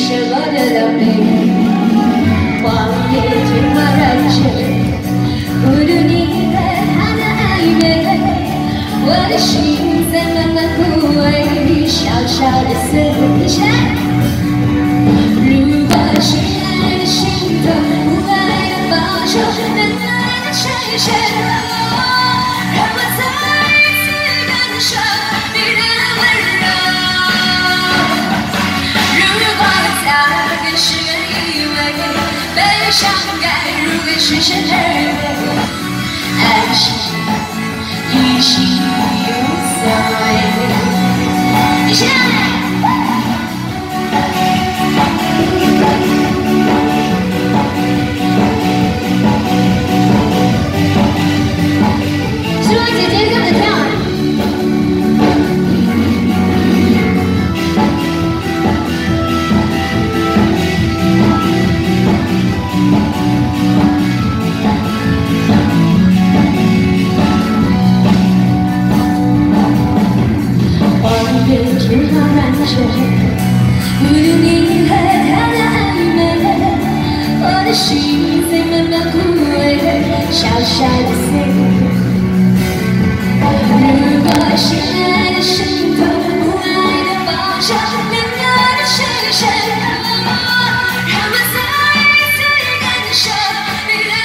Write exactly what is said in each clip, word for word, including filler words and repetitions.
是我的狼狈，荒野天花乱坠，孤独你和他的暧昧，我的心在慢慢枯萎，小小的碎屑。如果是爱的心痛，无爱的报仇，难爱的缺陷，让我再一次感受你的温柔。如果他更是个以为，悲伤该如何实现而为？爱情已经无所谓。你现在。 天花乱坠，孤独你和他的暧昧，我的心在慢慢枯萎，小小的碎片。如果是爱的心痛，不爱的报仇，两个的缺陷，让我再一次感受你的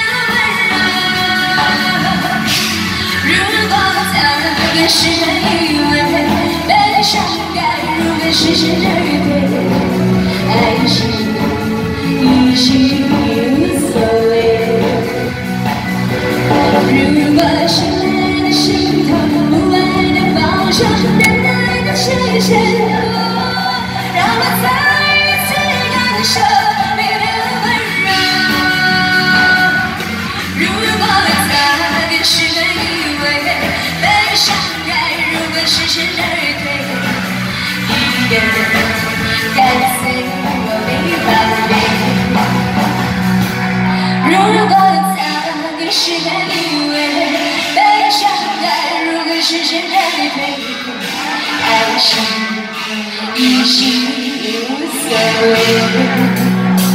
温柔。如果他更是以为悲伤。 实现而对，爱情已经无所谓。如果是爱的心痛，不爱的报仇，难爱的缺陷，让我再一次感受你的温柔。如果他更是个以为，悲伤该如何实现而对？ 感随我没防备。如果他更是个以为，悲伤该如何实现而对？爱情已经无所谓。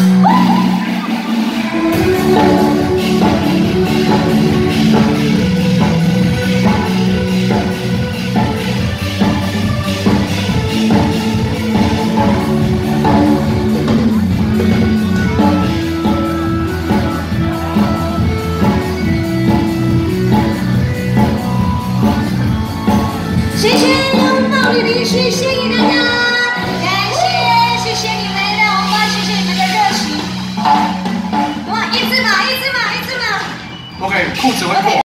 谢谢拥抱的离去，谢谢大家，感谢，谢谢你们的红包，谢谢你们的热情。哇，一字马，一字马，一字马。 OK，裤子会破。